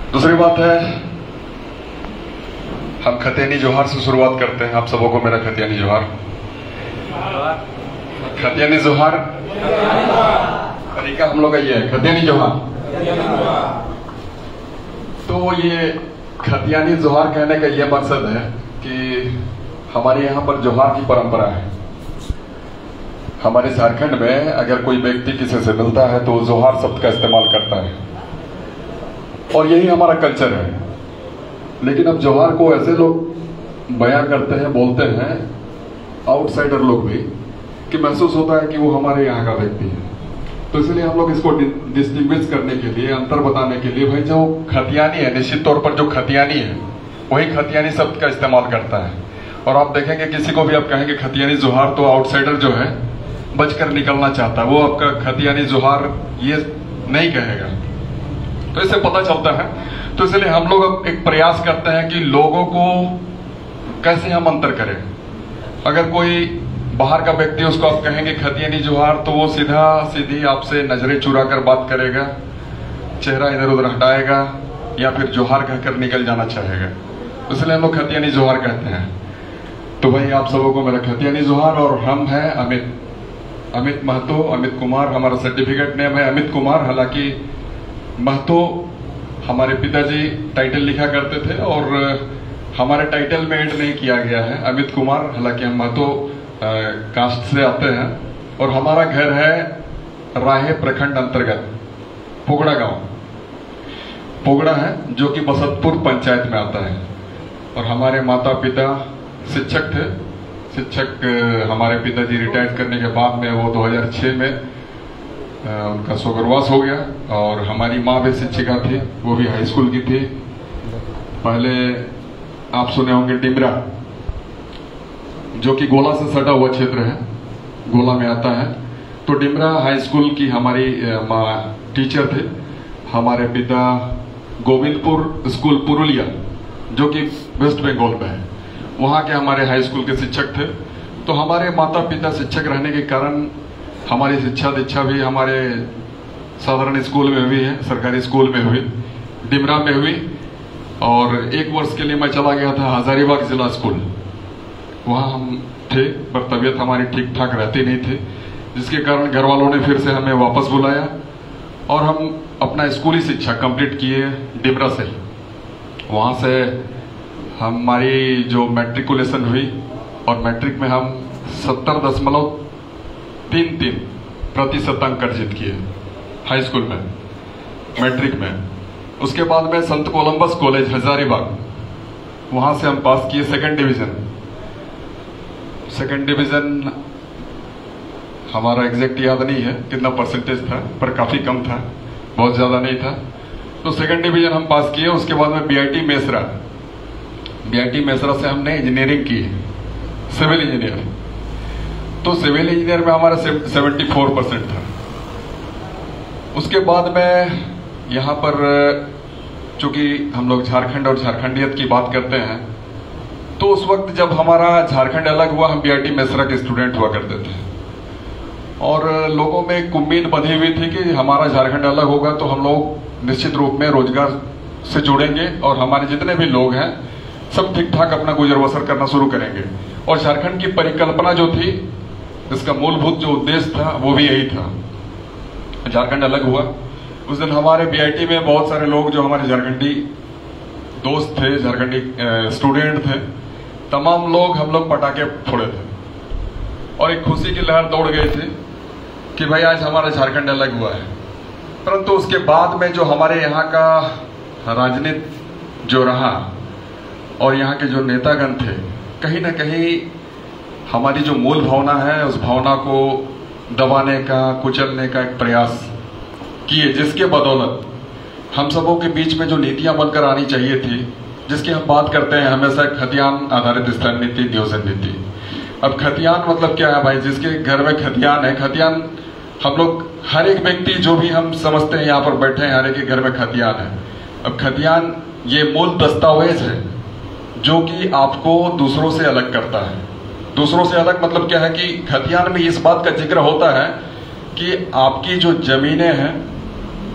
दूसरी बात है, हम खतियानी जोहार से शुरुआत करते हैं। आप सबों को मेरा खतियानी जोहार। खतियानी जोहार तरीका हम लोग का ये है, खतियानी जोहार। तो ये खतियानी जोहार कहने का ये मकसद है कि हमारे यहाँ पर जोहार की परंपरा है। हमारे झारखंड में अगर कोई व्यक्ति किसी से मिलता है तो जोहार शब्द का इस्तेमाल करता है और यही हमारा कल्चर है। लेकिन अब जोहार को ऐसे लोग बयां करते हैं, बोलते हैं, आउटसाइडर लोग भी, कि महसूस होता है कि वो हमारे यहाँ का व्यक्ति है। तो इसलिए हम लोग इसको डिस्टिंग्विश करने के लिए, अंतर बताने के लिए, भाई जो खतियानी है, निश्चित तौर पर जो खतियानी है वही खतियानी शब्द का इस्तेमाल करता है। और आप देखेंगे किसी को भी आप कहेंगे खतियानी जोहार तो आउटसाइडर जो है बचकर निकलना चाहता है, वो आपका खतियानी जोहार ये नहीं कहेगा। तो इससे पता चलता है। तो इसलिए हम लोग अब एक प्रयास करते हैं कि लोगों को कैसे हम अंतर करें। अगर कोई बाहर का व्यक्ति, उसको आप कहेंगे खतियानी जोहार, तो वो सीधा सीधी आपसे नजरें चुरा कर बात करेगा, चेहरा इधर उधर हटाएगा या फिर जोहार कहकर निकल जाना चाहेगा। इसलिए हम लोग खतियानी जोहार कहते हैं। तो भाई आप सबों को मेरा खतियानी जोहार। और हम हैं अमित महतो, अमित कुमार। हमारा सर्टिफिकेट नेम है अमित कुमार। हालांकि महतो हमारे पिताजी टाइटल लिखा करते थे और हमारे टाइटल में ऐड नहीं किया गया है अमित कुमार। हालांकि हम महतो कास्ट से आते हैं और हमारा घर है राहे प्रखंड अंतर्गत पोगड़ा गांव, पोगड़ा है जो कि बसतपुर पंचायत में आता है। और हमारे माता पिता शिक्षक थे। शिक्षक हमारे पिताजी रिटायर करने के बाद में वो 2006 में उनका स्वर्गवास हो गया। और हमारी माँ भी शिक्षिका थी, वो भी हाई स्कूल की थी। पहले आप सुने होंगे डिमरा, जो कि गोला से सटा हुआ क्षेत्र है, गोला में आता है। तो डिमरा हाई स्कूल की हमारी माँ टीचर थे। हमारे पिता गोविंदपुर स्कूल पुरुलिया, जो कि वेस्ट बंगाल में है, वहाँ के हमारे हाई स्कूल के शिक्षक थे। तो हमारे माता पिता शिक्षक रहने के कारण हमारी शिक्षा दीक्षा भी हमारे साधारण स्कूल में हुई है, सरकारी स्कूल में हुई, डिमरा में हुई। और 1 वर्ष के लिए मैं चला गया था हजारीबाग जिला स्कूल, वहाँ हम थे, पर तबीयत हमारी ठीक ठाक रहती नहीं थी, जिसके कारण घर वालों ने फिर से हमें वापस बुलाया और हम अपना स्कूली शिक्षा कंप्लीट किए डिमरा से। वहाँ से हमारी जो मैट्रिकुलेशन हुई और मैट्रिक में हम 70.33% अंक अर्जित किए हाई स्कूल में, मैट्रिक में। उसके बाद में संत कोलंबस कॉलेज हजारीबाग, वहाँ से हम पास किए सेकंड डिवीजन। हमारा एग्जैक्ट याद नहीं है कितना परसेंटेज था, पर काफ़ी कम था, बहुत ज़्यादा नहीं था। तो सेकंड डिवीजन हम पास किए। उसके बाद में बीआईटी मेसरा से हमने इंजीनियरिंग की, सिविल इंजीनियर। तो सिविल इंजीनियर में हमारा 74% था। उसके बाद में यहाँ पर चूंकि हम लोग झारखंड और झारखंडियत की बात करते हैं, तो उस वक्त जब हमारा झारखंड अलग हुआ, हम बीआईटी मेसरा के स्टूडेंट हुआ करते थे और लोगों में एक उम्मीद बंधी हुई थी कि हमारा झारखंड अलग होगा तो हम लोग निश्चित रूप में रोजगार से जुड़ेंगे और हमारे जितने भी लोग हैं सब ठीक ठाक अपना गुजर बसर करना शुरू करेंगे। और झारखंड की परिकल्पना जो थी, इसका मूलभूत जो उद्देश्य था, वो भी यही था। झारखंड अलग हुआ उस दिन हमारे बीआईटी में बहुत सारे लोग जो हमारे झारखंडी दोस्त थे, झारखंडी स्टूडेंट थे, तमाम लोग हम लोग पटाखे फोड़े थे और एक खुशी की लहर दौड़ गई थी कि भाई आज हमारा झारखंड अलग हुआ है। परंतु उसके बाद में जो हमारे यहाँ का राजनीति जो रहा और यहाँ के जो नेतागण थे, कहीं ना कहीं हमारी जो मूल भावना है उस भावना को दबाने का, कुचलने का एक प्रयास किए, जिसके बदौलत हम सबों के बीच में जो नीतियां बनकर आनी चाहिए थी, जिसकी हम बात करते हैं हमेशा, खतियान आधारित स्थान नीति, नियोजन नीति। अब खतियान मतलब क्या है भाई? जिसके घर में खतियान है, खतियान हम लोग हर एक व्यक्ति जो भी हम समझते हैं यहाँ पर बैठे हैं, हर एक के घर में खतियान है। अब खतियान ये मूल दस्तावेज है जो कि आपको दूसरों से अलग करता है। दूसरों से अलग मतलब क्या है कि खतियान में इस बात का जिक्र होता है कि आपकी जो जमीनें हैं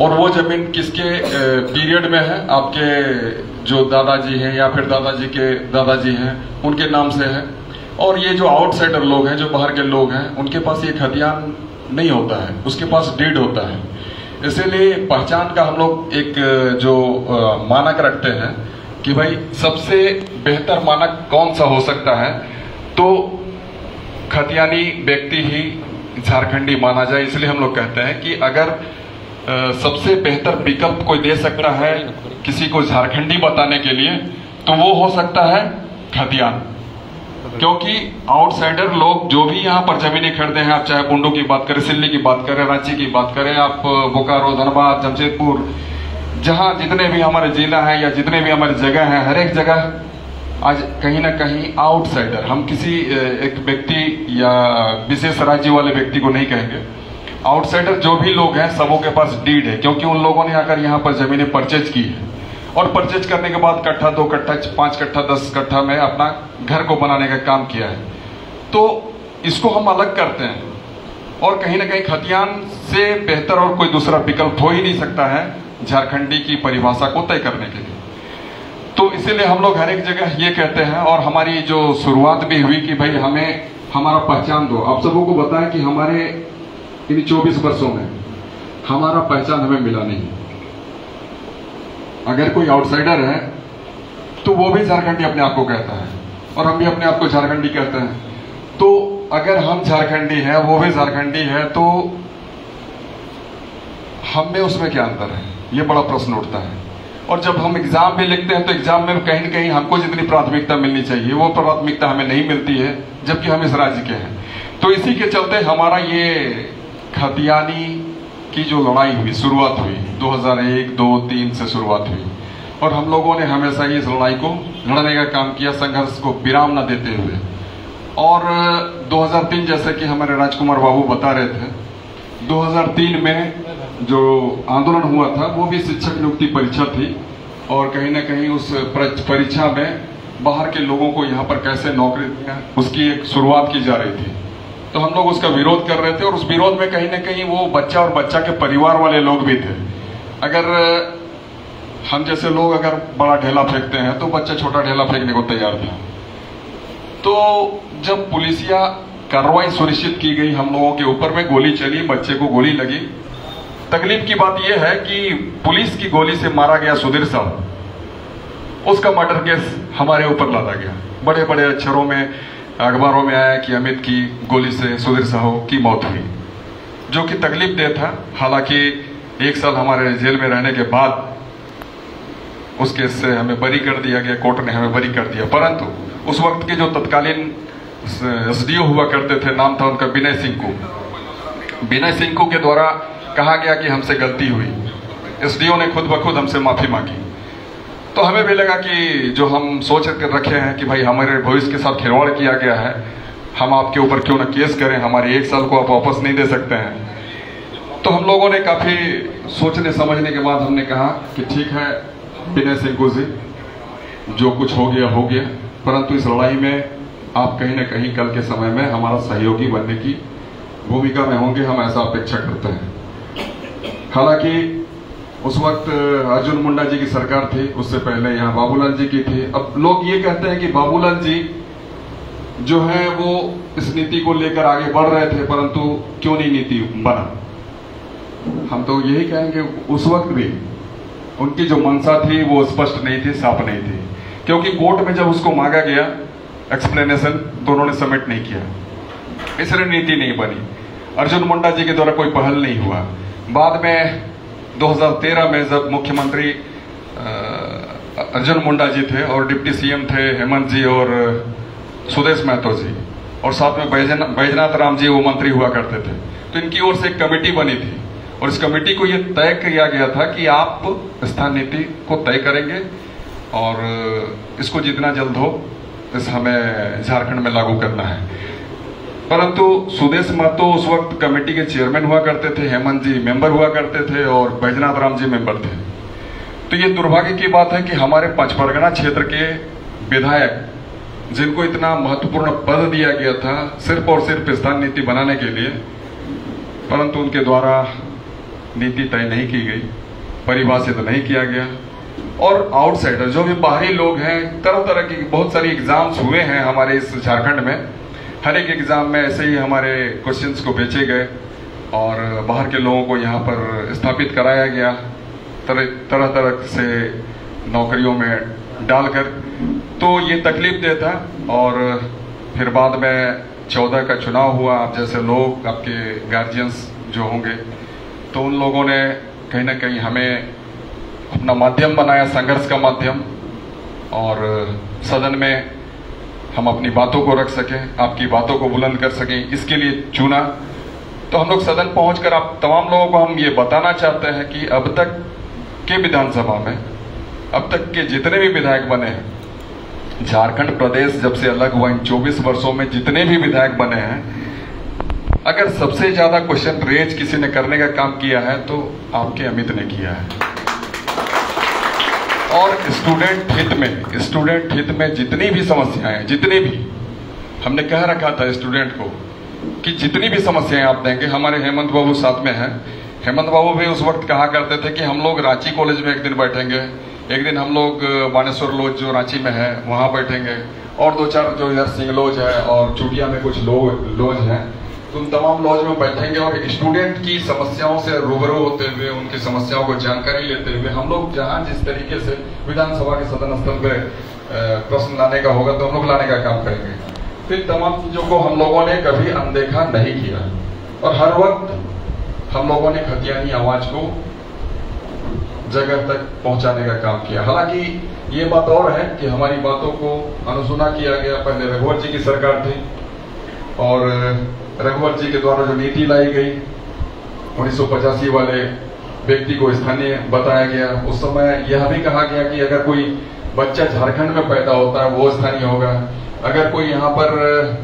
और वो जमीन किसके पीरियड में है? आपके जो दादाजी हैं या फिर दादाजी के दादाजी हैं उनके नाम से है। और ये जो आउटसाइडर लोग हैं, जो बाहर के लोग हैं, उनके पास ये खतियान नहीं होता है, उसके पास डीड होता है। इसीलिए पहचान का हम लोग एक जो मानक रखते हैं कि भाई सबसे बेहतर मानक कौन सा हो सकता है, तो खतियानी व्यक्ति ही झारखंडी माना जाए। इसलिए हम लोग कहते हैं कि अगर सबसे बेहतर विकल्प कोई दे सकता है किसी को झारखंडी बताने के लिए, तो वो हो सकता है खतियान। क्योंकि आउटसाइडर लोग जो भी यहाँ पर जमीनें खरीदे हैं, आप चाहे बुंडू की बात करें, सिल्ली की बात करें, रांची की बात करें, आप बोकारो, धनबाद, जमशेदपुर, जहाँ जितने भी हमारे जिला हैं या जितने भी हमारी जगह हैं, हर एक जगह आज कहीं ना कहीं आउटसाइडर, हम किसी एक व्यक्ति या विशेष राज्य वाले व्यक्ति को नहीं कहेंगे, आउटसाइडर जो भी लोग हैं सबों के पास डीड है। क्योंकि उन लोगों ने आकर यहाँ पर जमीनें परचेज की है और परचेज करने के बाद कट्ठा, 2 कट्ठा, 5 कट्ठा, 10 कट्ठा में अपना घर को बनाने का काम किया है। तो इसको हम अलग करते हैं और कहीं ना कहीं खतियान से बेहतर और कोई दूसरा विकल्प हो ही नहीं सकता है झारखंडी की परिभाषा को तय करने के लिए। तो इसीलिए हम लोग हर एक जगह ये कहते हैं और हमारी जो शुरुआत भी हुई कि भाई हमें हमारा पहचान दो। आप सबों को बताएं कि हमारे इन 24 वर्षों में हमारा पहचान हमें मिला नहीं। अगर कोई आउटसाइडर है तो वो भी झारखंडी अपने आप को कहता है और हम भी अपने आप को झारखंडी कहते हैं। तो अगर हम झारखंडी हैं, वो भी झारखंडी है, तो हम में उसमें क्या अंतर है, ये बड़ा प्रश्न उठता है। और जब हम एग्जाम भी लिखते हैं तो एग्जाम में कहीं न कहीं हमको जितनी प्राथमिकता मिलनी चाहिए वो प्राथमिकता हमें नहीं मिलती है, जबकि हम इस राज्य के हैं। तो इसी के चलते हमारा ये खतियानी की जो लड़ाई हुई, शुरुआत हुई 2001, 2, 3 से शुरुआत हुई और हम लोगों ने हमेशा ही इस लड़ाई को लड़ने का काम किया, संघर्ष को विराम न देते हुए। और 2003 जैसे कि हमारे राजकुमार बाबू बता रहे थे, 2003 में जो आंदोलन हुआ था वो भी शिक्षक नियुक्ति परीक्षा थी और कहीं ना कहीं उस परीक्षा में बाहर के लोगों को यहाँ पर कैसे नौकरी दें, उसकी एक शुरुआत की जा रही थी। तो हम लोग उसका विरोध कर रहे थे और उस विरोध में कहीं ना कहीं वो बच्चा और बच्चा के परिवार वाले लोग भी थे। अगर हम जैसे लोग अगर बड़ा ढेला फेंकते हैं तो बच्चा छोटा ढेला फेंकने को तैयार था। तो जब पुलिसिया कार्रवाई सुनिश्चित की गई, हम लोगों के ऊपर में गोली चली, बच्चे को गोली लगी। तकलीफ की बात यह है कि पुलिस की गोली से मारा गया सुधीर साहब, उसका मर्डर केस हमारे ऊपर लादा गया। बड़े बड़े अक्षरों में अखबारों में आया कि अमित की गोली से सुधीर साहब की मौत हुई, जो कि तकलीफ दे था। हालांकि 1 साल हमारे जेल में रहने के बाद उस केस से हमें बरी कर दिया गया, कोर्ट ने हमें बरी कर दिया। परंतु उस वक्त के जो तत्कालीन एसडीओ हुआ करते थे, नाम था उनका विनय सिंकू। विनय सिंकू के द्वारा कहा गया कि हमसे गलती हुई। एसडीओ ने खुद ब खुद हमसे माफी मांगी। तो हमें भी लगा कि जो हम सोच कर रखे हैं कि भाई हमारे भविष्य के साथ खिलवाड़ किया गया है, हम आपके ऊपर क्यों ना केस करें, हमारे 1 साल को आप वापस नहीं दे सकते हैं। तो हम लोगों ने काफी सोचने समझने के बाद हमने कहा कि ठीक है विनय सिंकू जी, जो कुछ हो गया हो गया, परंतु इस लड़ाई में आप कहीं ना कहीं कल के समय में हमारा सहयोगी बनने की भूमिका में होंगे, हम ऐसा अपेक्षा करते हैं। हालांकि उस वक्त अर्जुन मुंडा जी की सरकार थी, उससे पहले यहाँ बाबूलाल जी की थी। अब लोग ये कहते हैं कि बाबूलाल जी जो है वो इस नीति को लेकर आगे बढ़ रहे थे, परंतु क्यों नहीं नीति बना। हम तो यही कहेंगे उस वक्त भी उनकी जो मंशा थी वो स्पष्ट नहीं थी, साफ नहीं थी, क्योंकि कोर्ट में जब उसको मांगा गया एक्सप्लेनेशन तो उन्होंने सबमिट नहीं किया, इसलिए नीति नहीं बनी। अर्जुन मुंडा जी के द्वारा कोई पहल नहीं हुआ। बाद में 2013 में जब मुख्यमंत्री अर्जुन मुंडा जी थे और डिप्टी सीएम थे हेमंत जी और सुदेश महतो जी, और साथ में बैजनाथ राम जी वो मंत्री हुआ करते थे, तो इनकी ओर से एक कमेटी बनी थी और इस कमेटी को ये तय किया गया था कि आप स्थान नीति को तय करेंगे और इसको जितना जल्द हो इस हमें झारखंड में लागू करना है। परंतु सुदेश महतो उस वक्त कमेटी के चेयरमैन हुआ करते थे, हेमंत जी मेंबर हुआ करते थे और बैजनाथ राम जी मेंबर थे। तो ये दुर्भाग्य की बात है कि हमारे पंचपरगना क्षेत्र के विधायक, जिनको इतना महत्वपूर्ण पद दिया गया था सिर्फ और सिर्फ स्थान नीति बनाने के लिए, परंतु उनके द्वारा नीति तय नहीं की गई, परिभाषित नहीं किया गया। और आउटसाइडर जो भी बाहरी लोग हैं, तरह तरह की बहुत सारी एग्जाम्स हुए हैं हमारे इस झारखंड में। हर एक एग्ज़ाम में ऐसे ही हमारे क्वेश्चंस को बेचे गए और बाहर के लोगों को यहाँ पर स्थापित कराया गया, तरह तरह से नौकरियों में डालकर। तो ये तकलीफ देता। और फिर बाद में 14 का चुनाव हुआ। आप जैसे लोग, आपके गार्जियंस जो होंगे, तो उन लोगों ने कहीं ना कहीं हमें अपना माध्यम बनाया, संघर्ष का माध्यम, और सदन में हम अपनी बातों को रख सकें, आपकी बातों को बुलंद कर सकें, इसके लिए चुना। तो हम लोग सदन पहुंचकर आप तमाम लोगों को हम ये बताना चाहते हैं कि अब तक के विधानसभा में, अब तक के जितने भी विधायक बने हैं, झारखंड प्रदेश जब से अलग हुआ, इन 24 वर्षों में जितने भी विधायक बने हैं, अगर सबसे ज्यादा क्वेश्चन रेज किसी ने करने का काम किया है तो आपके अमित ने किया है। और स्टूडेंट हित में जितनी भी समस्याएं, जितने भी हमने कह रखा था स्टूडेंट को कि जितनी भी समस्याएं आप देंगे, हमारे हेमंत बाबू साथ में हैं। हेमंत बाबू भी उस वक्त कहा करते थे कि हम लोग रांची कॉलेज में एक दिन बैठेंगे, एक दिन हम लोग बानेश्वर लॉज जो रांची में है वहां बैठेंगे, और 2-4 जो इधर सिंह लॉज है और चूड़िया में कुछ लॉज हैं, तो उन तमाम लॉज में बैठेंगे और स्टूडेंट की समस्याओं से रूबरू होते हुए, उनकी समस्याओं को जानकारी लेते हुए, हम लोग जहां जिस तरीके से विधानसभा के सदन स्थल पे प्रश्न लाने का होगा तो हम लोग लाने का काम करेंगे। फिर तमाम चीजों को हम लोगों ने कभी अनदेखा नहीं किया और हर वक्त हम लोगों ने खतियानी आवाज को जगह तक पहुंचाने का काम किया। हालांकि ये बात और है कि हमारी बातों को अनसुना किया गया। पहले रघुवर जी की सरकार थी और रघुवर जी के द्वारा जो नीति लाई गई, 1985 वाले व्यक्ति को स्थानीय बताया गया। उस समय यह भी कहा गया कि अगर कोई बच्चा झारखंड में पैदा होता है वो स्थानीय होगा, अगर कोई यहाँ पर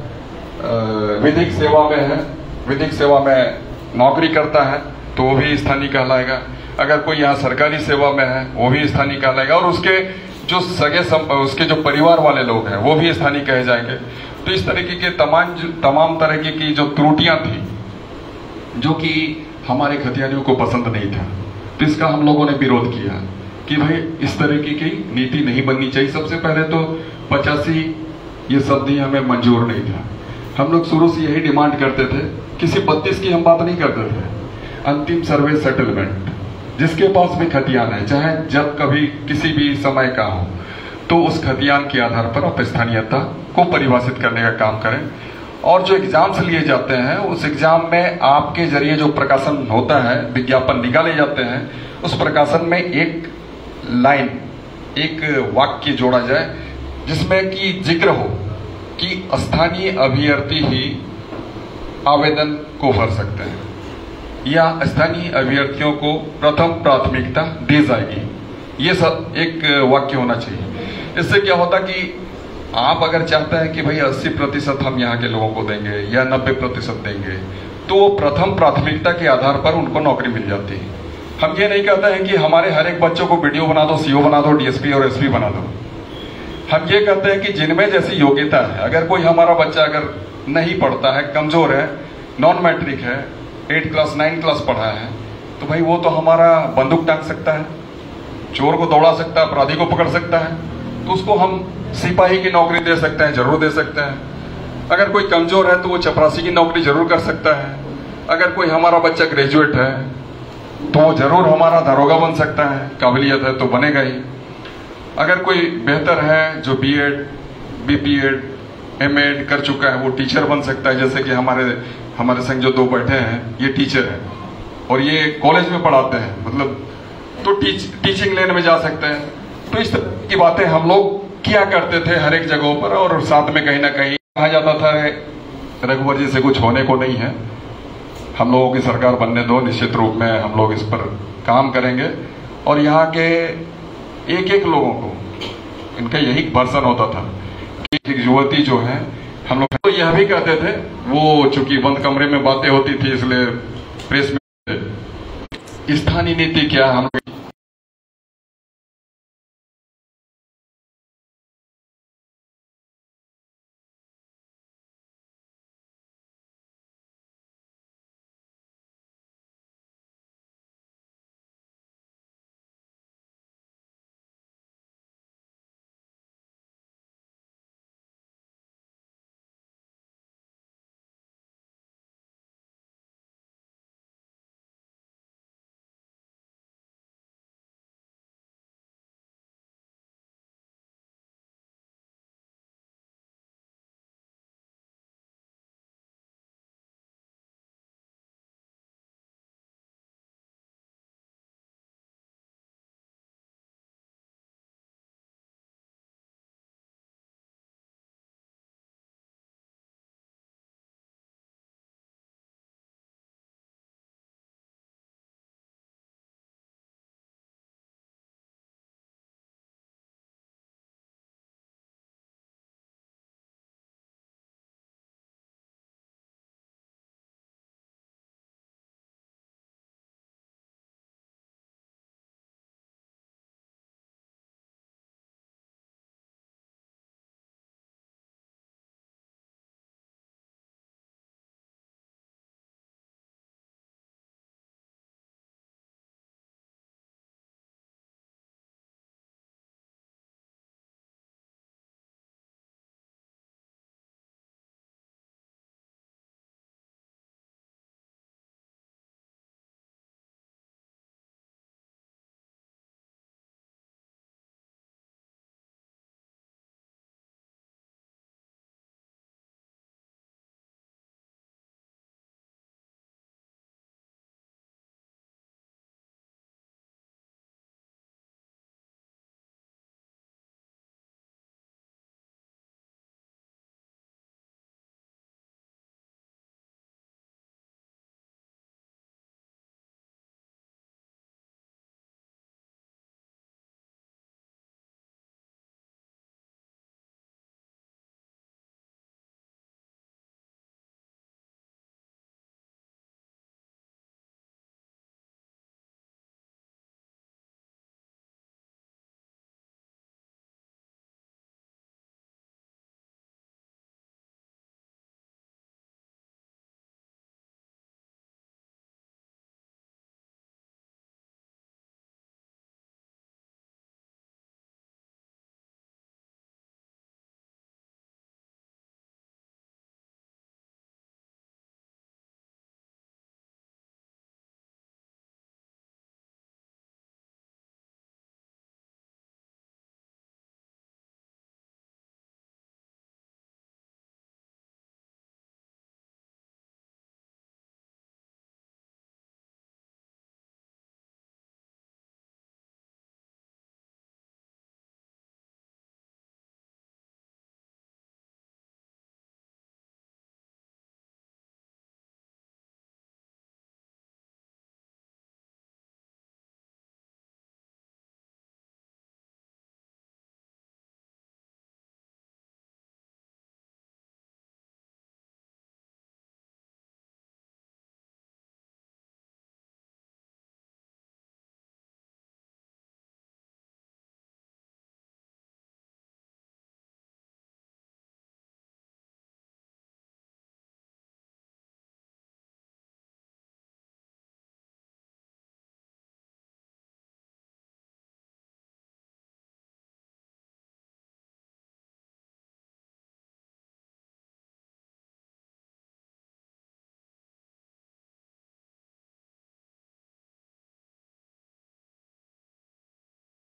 विधिक सेवा में है, विधिक सेवा में नौकरी करता है तो वो भी स्थानीय कहलाएगा, अगर कोई यहाँ सरकारी सेवा में है वो भी स्थानीय कहलाएगा, और उसके जो उसके जो परिवार वाले लोग हैं वो भी स्थानीय कहे जाएंगे। तो इस तरीके के तमाम तरह की जो त्रुटियां थी जो कि हमारे खतियानियों को पसंद नहीं था, तो इसका हम लोगों ने विरोध किया कि भाई इस तरीके की नीति नहीं बननी चाहिए। सबसे पहले तो 85 ये शब्द ही हमें मंजूर नहीं था। हम लोग शुरू से यही डिमांड करते थे, किसी 32 की हम बात नहीं करते थे, अंतिम सर्वे सेटलमेंट, जिसके पास भी खतियान है, चाहे जब कभी किसी भी समय का हो, तो उस खतियान के आधार पर आप स्थानीयता को परिभाषित करने का काम करें। और जो एग्जाम्स लिए जाते हैं उस एग्जाम में आपके जरिए जो प्रकाशन होता है, विज्ञापन निकाले जाते हैं, उस प्रकाशन में एक लाइन, एक वाक्य जोड़ा जाए जिसमें कि जिक्र हो कि स्थानीय अभ्यर्थी ही आवेदन को भर सकते हैं या स्थानीय अभ्यर्थियों को प्रथम प्राथमिकता दी जाएगी। ये सब एक वाक्य होना चाहिए। इससे क्या होता कि आप अगर चाहते हैं कि भाई 80% हम यहाँ के लोगों को देंगे या 90% देंगे, तो वो प्रथम प्राथमिकता के आधार पर उनको नौकरी मिल जाती है। हम ये नहीं कहते हैं कि हमारे हर एक बच्चों को बीडीओ बना दो, सीओ बना दो, डीएसपी और एसपी बना दो। हम ये कहते हैं कि जिनमें जैसी योग्यता है, अगर कोई हमारा बच्चा अगर नहीं पढ़ता है, कमजोर है, नॉन मैट्रिक है, 8 क्लास 9 क्लास पढ़ा है, तो भाई वो तो हमारा बंदूक टांग सकता है, चोर को दौड़ा सकता है, अपराधी को पकड़ सकता है, तो उसको हम सिपाही की नौकरी दे सकते हैं, जरूर दे सकते हैं। अगर कोई कमजोर है तो वो चपरासी की नौकरी जरूर कर सकता है। अगर कोई हमारा बच्चा ग्रेजुएट है तो वो जरूर हमारा दारोगा बन सकता है, काबिलियत है तो बनेगा ही। अगर कोई बेहतर है जो बीएड, बीपीएड, एमएड कर चुका है, वो टीचर बन सकता है। जैसे कि हमारे संग जो 2 बैठे हैं ये टीचर है और ये कॉलेज में पढ़ाते हैं, मतलब तो टीचिंग लाइन में जा सकते हैं। तो इस तरह की बातें हम लोग किया करते थे हर एक जगहों पर, और साथ में कहीं ना कहीं कहा जाता था रघुवर जी से कुछ होने को नहीं है, हम लोगों की सरकार बनने दो, निश्चित रूप में हम लोग इस पर काम करेंगे। और यहाँ के एक लोगों को इनका यही वर्सन होता था कि एक युवती जो है, हम लोग तो यह भी कहते थे, वो चूंकि बंद कमरे में बातें होती थी इसलिए प्रेस में स्थानीय नीति क्या हम